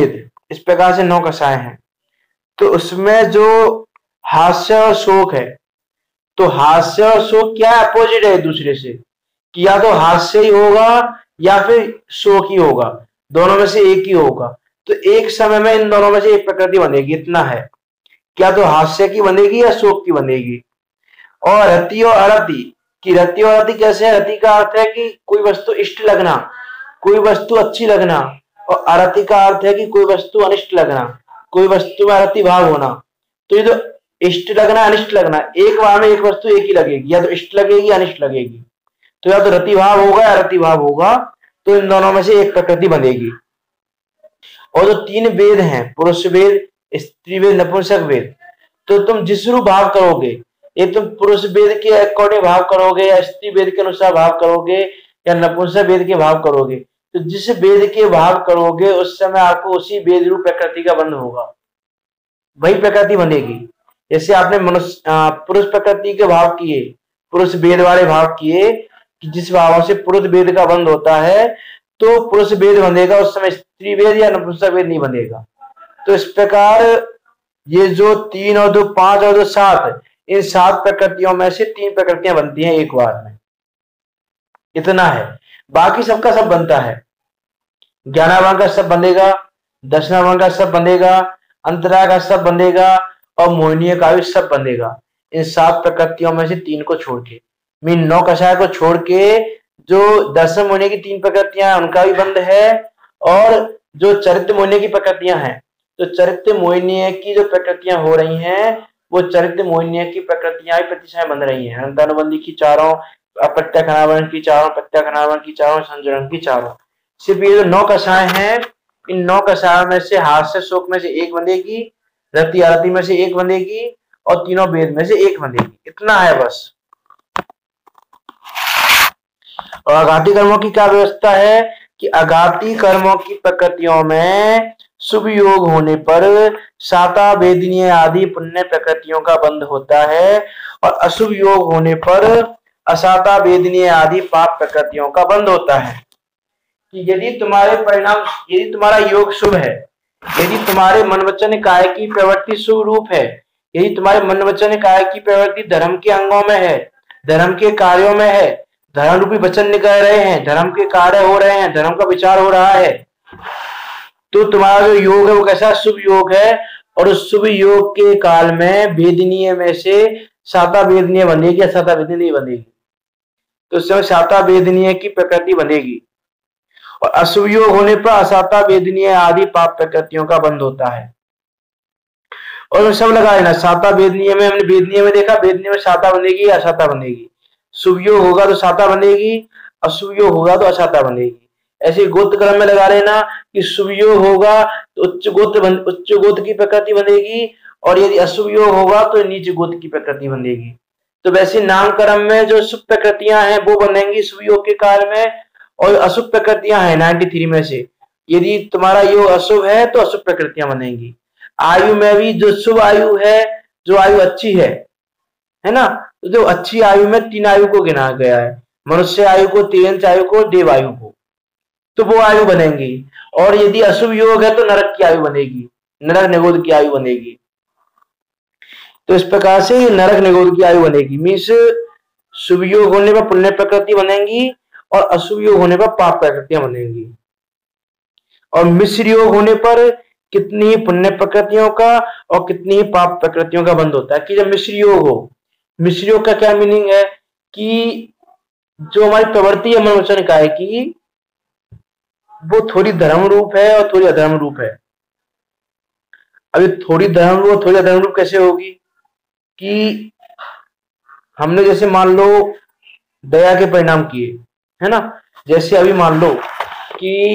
इस प्रकार से 9 कषाय हैं। तो उसमें जो हास्य और शोक है, तो हास्य और शोक क्या अपोजिट है एक दूसरे से, कि या तो हास्य ही होगा या फिर शोक ही होगा, दोनों में से एक ही होगा। तो एक समय में इन दोनों में से एक प्रकृति बनेगी, इतना है। क्या तो हास्य की बनेगी या शोक की बनेगी। और रति और अरति, कि रति और अरति कैसे है? रति का अर्थ है कि कोई वस्तु इष्ट लगना, कोई वस्तु अच्छी लगना, और अरति का अर्थ है कि कोई वस्तु अनिष्ट लगना, कोई वस्तु में अरति भाव होना। तो ये जो इष्ट लगना अनिष्ट लगना, एक बार में एक वस्तु एक ही लगेगी, या तो इष्ट लगेगी या अनिष्ट लगेगी। तो या तो रति भाव होगा या रति भाव होगा, तो इन दोनों में से एक प्रकृति बनेगी। और जो 3 वेद हैं, पुरुष वेद, स्त्री वेद, नपुंसक वेद, तो तुम जिस रूप भाव करोगे, ये तुम पुरुष वेद के अकॉर्डिंग भाव करोगे या स्त्री वेद के अनुसार भाव करोगे या नपुंसक वेद के भाव करोगे, तो जिस वेद के भाव करोगे उस समय आपको उसी वेद रूप प्रकृति का बंध होगा, वही प्रकृति बनेगी। जैसे आपने मनुष्य पुरुष प्रकृति के भाव किए, पुरुष वेद वाले भाव किए, कि जिस भावों से पुरुष वेद का बंध होता है तो पुरुष वेद बनेगा, उस समय स्त्री वेद या नपुंसक वेद नहीं बनेगा। तो इस प्रकार ये जो 3 और 2 5 और 2 7, इन 7 प्रकृतियों में से 3 प्रकृतियां बनती हैं एक बार में, इतना है। बाकी सबका सब बनता है। 11वां का सब बनेगा, 10वां का सब बनेगा, अंतरा का सब बनेगा, और मोहिनी का भी सब बनेगा, इन 7 प्रकृतियों में से 3 को छोड़ के। मीन 9 कषाय को छोड़ के जो 10वें महीने की 3 प्रकृतियां उनका भी बंध है, और जो चरित्र मोहिनी की प्रकृतियां हैं, तो चरित्र मोहिनी की जो प्रकृतियां हो रही हैं, वो चरित्र मोहिनी की प्रकृतियां ही प्रतिशय बन रही हैं। अंतानुबंधी की 4, अप्रत्यखनावरण की 4, प्रत्यखनावरण की 4, संजरण की 4। सिर्फ ये जो 9 कषाय हैं, इन 9 कषायों में से हास्य शोक में से एक बनेगी, रति आरती में से एक बनेगी, और तीनों वेद में से एक बनेगी, इतना है बस। और अघाती कर्मों की क्या व्यवस्था है, कि अघाती कर्मों की प्रकृतियों में शुभ योग होने पर साता वेदनीय आदि पुण्य प्रकृतियों का बंध होता है, और अशुभ योग होने पर असाता वेदनीय आदि पाप प्रकृतियों का बंध होता है। कि यदि तुम्हारे परिणाम, यदि तुम्हारा योग शुभ है, यदि तुम्हारे मन वचन काय की प्रवृत्ति शुभ रूप है, यदि तुम्हारे मन वचन काय की प्रवृत्ति धर्म के अंगों में है, धर्म के कार्यों में है, धर्म रूपी वचन निकल रहे हैं, धर्म के कार्य हो रहे हैं, धर्म का विचार हो रहा है, तो तुम्हारा जो योग है वो कैसा शुभ योग है। और उस शुभ योग के काल में वेदनीय में से साता वेदनीय बनेगी या साता वेदनीय नहीं बनेगी, तो उस समय साता वेदनीय की प्रकृति बनेगी। और अशुभ योग होने पर असाता वेदनीय आदि पाप प्रकृतियों का बंध होता है। और सब लगा लेना, साता वेदनीय में, हमने वेदनीय में देखा, वेदनीय में साता बनेगी या असाता बनेगी। शुभ योग होगा तो साता बनेगी, अशुभ योग होगा तो असाता बनेगी। ऐसे गोत्र क्रम में लगा लेना कि शुभ योग होगा तो उच्च गोत्र की प्रकृति बनेगी, और यदि अशुभ योग होगा तो नीच गोत्र की प्रकृति बनेगी। तो वैसे नामकरण में जो शुभ प्रकृतियां हैं वो बनेंगी शुभ योग के काल में, और अशुभ प्रकृतियां हैं 93 में से, यदि तुम्हारा योग अशुभ है तो अशुभ प्रकृतियां बनेंगी। आयु में भी जो शुभ आयु है, जो आयु अच्छी है ना, तो जो अच्छी आयु में 3 आयु को गिना गया है, मनुष्य आयु को, तिर्यंच आयु को, देव आयु को, तो वो आयु बनेंगी। और यदि अशुभ योग है तो नरक की आयु बनेगी, नरक निगोद की आयु बनेगी। तो इस प्रकार से नरक निगोद की आयु बनेगी। मीन्स शुभ योग होने पर पुण्य प्रकृति बनेंगी, और अशुभ योग होने पर पाप प्रकृतियां बनेंगी। और मिश्र योग होने पर कितनी पुण्य प्रकृतियों का और कितनी पाप प्रकृतियों का बंध होता है। कि जब मिश्र योग हो, मिश्र योग का क्या मीनिंग है, कि जो हमारी प्रवृत्ति है मन वचन काय की, वो थोड़ी धर्म रूप है और थोड़ी अधर्म रूप है। अभी थोड़ी धर्म रूप, थोड़ी अधर्म रूप कैसे होगी, कि हमने जैसे मान लो दया के परिणाम किए, है ना। जैसे अभी मान लो कि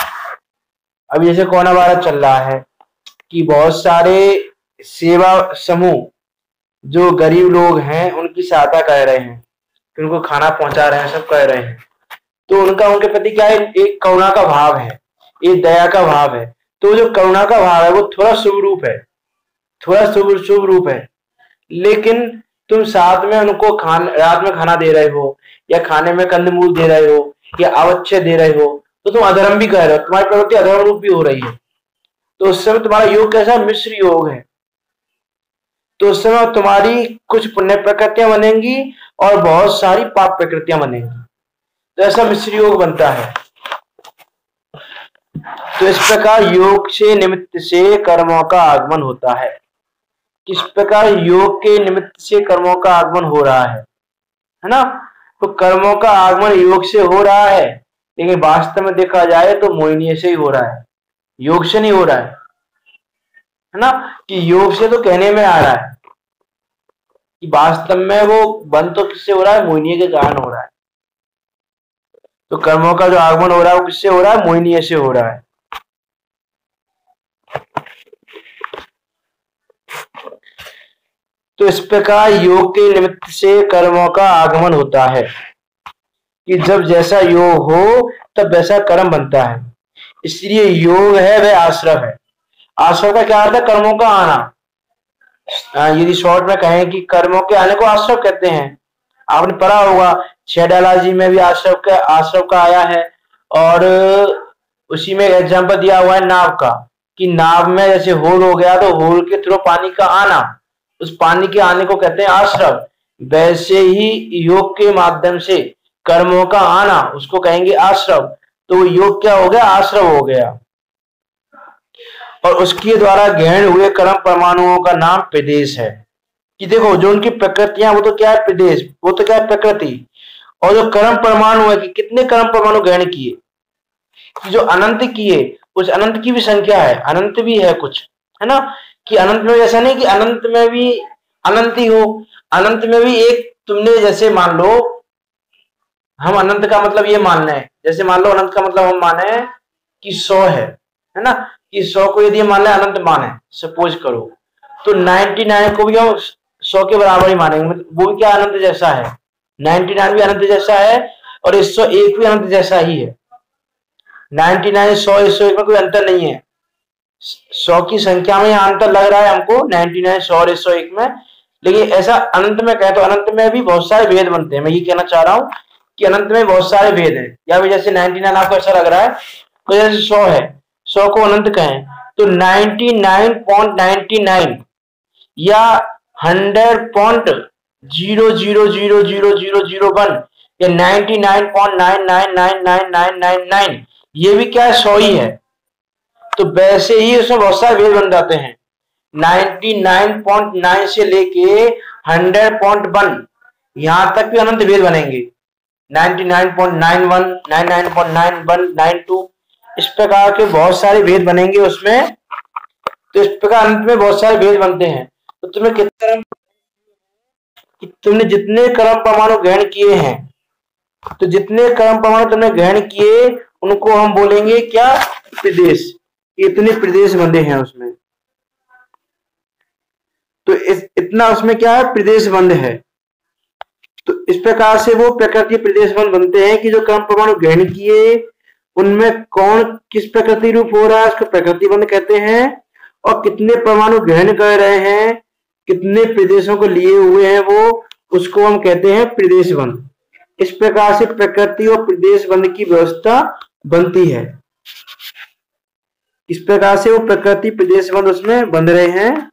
अभी जैसे कोरोना वायरस चल रहा है, कि बहुत सारे सेवा समूह जो गरीब लोग हैं उनकी सहायता कर रहे हैं, उनको खाना पहुंचा रहे हैं, सब कर रहे हैं। तो उनका उनके प्रति क्या है, एक करुणा का भाव है, एक दया का भाव है। तो जो करुणा का भाव है वो थोड़ा शुभ रूप है, थोड़ा शुभ रूप है। लेकिन तुम साथ में उनको रात में खाना दे रहे हो, या खाने में कंदमूल दे रहे हो, या आवश्य दे रहे हो, तो तुम अधर्म भी कर रहे हो, तुम्हारी प्रवृत्ति अधर्म रूप भी हो रही है। तो उस समय तुम्हारा योग कैसा, मिश्र योग है। तो उस समय तुम्हारी कुछ पुण्य प्रकृतियां बनेंगी और बहुत सारी पाप प्रकृतियां बनेंगी, तो ऐसा मिश्र योग बनता है। तो इस प्रकार योग से निमित्त से कर्मों का आगमन होता है। किस प्रकार योग के निमित्त से कर्मों का आगमन हो रहा है ना। तो कर्मों का आगमन योग से हो रहा है, लेकिन वास्तव में देखा जाए तो मोहिनी से ही हो रहा है, योग से नहीं हो रहा है ना। कि योग से तो कहने में आ रहा है कि वास्तव में वो बंद तो किससे हो रहा है, मोहिनी के कारण हो रहा है। तो कर्मों का जो आगमन हो रहा है वो किससे हो रहा है, मोहिनी से हो रहा है। तो इस प्रकार योग के निमित्त से कर्मों का आगमन होता है कि जब जैसा योग हो तब वैसा कर्म बनता है। इसलिए योग है वह आश्रव है। आश्रव का क्या अर्थ है, कर्मों का आना। यदि शॉर्ट में कहें कि कर्मों के आने को आश्रव कहते हैं। आपने पढ़ा होगा छेडालाजी में भी आश्रव का आया है, और उसी में एग्जाम्पल दिया हुआ है नाव का, कि नाव में जैसे होल हो गया तो होल के थ्रू पानी का आना, उस पानी के आने को कहते हैं आश्रव। वैसे ही योग के माध्यम से कर्मों का आना उसको कहेंगे आश्रव। तो योग क्या हो गया, आश्रव हो गया। और उसके द्वारा ग्रहण हुए कर्म परमाणुओं का नाम प्रदेश है। कि देखो जो उनकी प्रकृतियां वो तो क्या है, प्रदेश, वो तो क्या है, प्रकृति। और जो कर्म परमाणु है कि कितने कर्म परमाणु ग्रहण किए, कि जो अनंत किए उस अनंत की भी संख्या है, अनंत भी है कुछ, है ना। कि अनंत में ऐसा नहीं कि अनंत में भी अनंत ही हो, अनंत में भी एक तुमने जैसे मान लो, हम अनंत का मतलब ये मान रहे हैं, जैसे मान लो अनंत का मतलब हम माने कि 100 है ना। कि 100 को यदि मान लें अनंत माने, सपोज करो, तो 99 को भी हम 100 के बराबर ही मानेंगे, मतलब वो भी क्या अनंत जैसा है, 99 भी अनंत जैसा है और 101 भी अनंत जैसा ही है। 99, 100, 101 में कोई अंतर नहीं है। 100 की संख्या में यहाँ अंतर लग रहा है हमको 99, 100 और 101 में, लेकिन ऐसा अनंत में कहे तो अनंत में भी बहुत सारे भेद बनते हैं। मैं ये कहना चाह रहा हूँ कि अनंत में बहुत सारे भेद हैं। या भी जैसे 99 आपको ऐसा लग रहा है, तो जैसे 100 है, 100 को अनंत कहें तो 99.99 या 100.0000001 या 99.999999 ये भी क्या है, 100 ही है। तो वैसे ही उसमें बहुत सारे भेद बन जाते हैं। 99.9 से लेके 100.1 यहां तक भी अनंत भेद बनेंगे। 99.91, 99.9192 इस प्रकार के बहुत सारे भेद बनेंगे उसमें। तो इस प्रकार अंत में बहुत सारे भेद बनते हैं। तो तुमने जितने कर्म परमाणु ग्रहण किए हैं, तो जितने कर्म परमाणु तुमने ग्रहण किए उनको हम बोलेंगे क्या, प्रदेश। इतने प्रदेश बंधे हैं उसमें, तो इतना उसमें क्या है, प्रदेश बंध है। तो इस प्रकार से वो प्रकृति प्रदेश बंध बनते हैं कि जो कर्म परमाणु ग्रहण किए उनमें कौन किस प्रकृति रूप हो रहा है उसको प्रकृति बंध कहते हैं। और कितने परमाणु ग्रहण कर रहे हैं, कितने प्रदेशों को लिए हुए हैं वो, उसको हम कहते हैं प्रदेश बंध। इस प्रकार से प्रकृति और प्रदेश बंध की व्यवस्था बनती है। इस प्रकार से वो प्रकृति प्रदेश बंध उसमें बंध रहे हैं।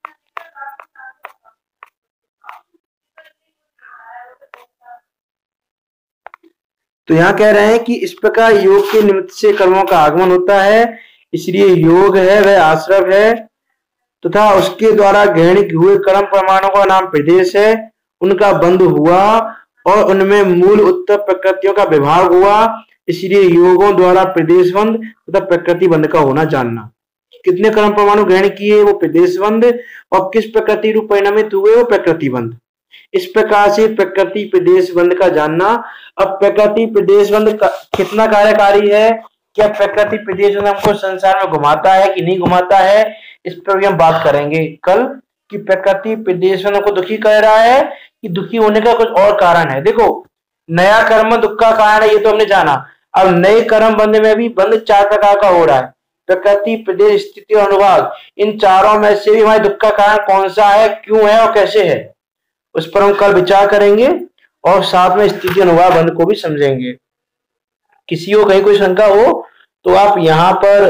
तो यहाँ कह रहे हैं कि इस प्रकार योग के निमित्त से कर्मों का आगमन होता है, इसलिए योग है वह आश्रव है तथा उसके द्वारा ग्रहण हुए कर्म परमाणु का नाम प्रदेश है। उनका बंध हुआ और उनमें मूल उत्तर प्रकृतियों का विभाग हुआ, इसलिए योगों द्वारा प्रदेश बंध तथा प्रकृति बंध का होना जानना। कितने कर्म परमाणु ग्रहण किए वो प्रदेश बंध, और किस प्रकृति रूप परिणमित हुए वो प्रकृति बंध। इस प्रकार से प्रकृति प्रदेश बंध का जानना। अब प्रकृति प्रदेश बंध कितना कार्यकारी है, क्या प्रकृति प्रदेश बंध हमको संसार में घुमाता है कि नहीं घुमाता है, इस पर भी हम बात करेंगे कल। कि प्रकृति प्रदेश बंध हमको दुखी कर रहा है कि दुखी होने का कुछ और कारण है। देखो नया कर्म दुख का कारण है ये तो हमने जाना। अब नए कर्म बंध में भी बंध 4 प्रकार का हो रहा है, प्रकृति प्रदेश स्थिति और अनुभाग। इन चारों में से भी हमारे दुख का कारण कौन सा है, क्यों है और कैसे है, उस पर हम कल विचार करेंगे और साथ में स्थिति अनुभाग बंध को भी समझेंगे। किसी को कहीं कोई शंका हो तो आप यहाँ पर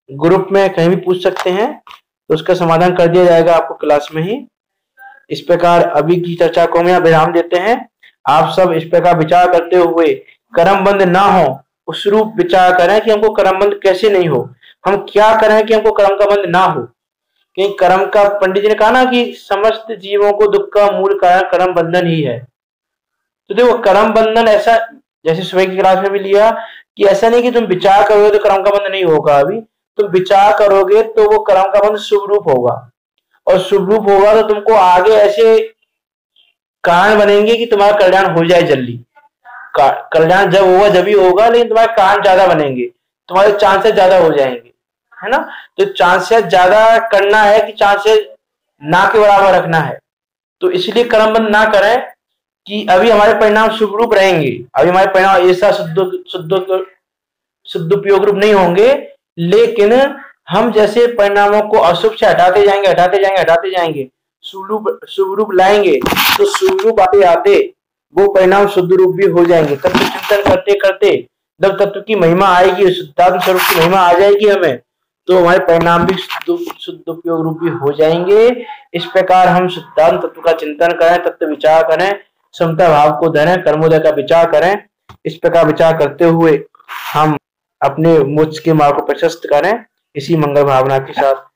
ग्रुप में कहीं भी पूछ सकते हैं, तो उसका समाधान कर दिया जाएगा आपको क्लास में ही। इस प्रकार अभी की चर्चा को हम यहाँ विराम देते हैं। आप सब इस प्रकार विचार करते हुए कर्मबंध ना हो उस रूप विचार करें कि हमको कर्मबंध कैसे नहीं हो, हम क्या करें कि हमको कर्म का बंध ना हो। क्योंकि कर्म का, पंडित जी ने कहा ना कि समस्त जीवों को दुख का मूल कारण कर्म बंधन ही है। तो देखो कर्म बंधन ऐसा, जैसे सुबह की क्लास में भी लिया कि ऐसा नहीं कि तुम विचार करोगे तो कर्म का बंध नहीं होगा, अभी तुम विचार करोगे तो वो कर्म का बंध शुभ रूप होगा, और शुभ रूप होगा तो तुमको आगे ऐसे कारण बनेंगे कि तुम्हारा कल्याण हो जाए जल्दी। कल्याण जब होगा जब ही होगा, लेकिन तुम्हारे कारण ज्यादा बनेंगे, तुम्हारे चांसेस ज्यादा हो जाएंगे, है ना। तो चांसेस ज्यादा करना है कि चांसेस ना के बराबर रखना है। तो इसलिए कर्मबंध ना करें कि अभी हमारे परिणाम शुभ रूप रहेंगे, अभी हमारे परिणाम ऐसा शुद्ध उपयोग रूप नहीं होंगे, लेकिन हम जैसे परिणामों को अशुभ से हटाते जाएंगे, शुभ रूप लाएंगे, तो शुभ रूप आते आते वो परिणाम शुद्ध रूप भी हो जाएंगे। तत्व चिंतन करते करते जब तत्व की महिमा आएगी, शुद्धात्म स्वरूप की महिमा आ जाएगी हमें, तो हमारे परिणाम भी शुद्ध उपयोग रूप भी हो जाएंगे। इस प्रकार हम शुद्धात्म तत्व का चिंतन करें, तत्व विचार करें, समता भाव को धरें, कर्मोदय का विचार करें। इस प्रकार विचार करते हुए हम अपने मोक्ष के मार्ग को प्रशस्त करें, इसी मंगल भावना के साथ।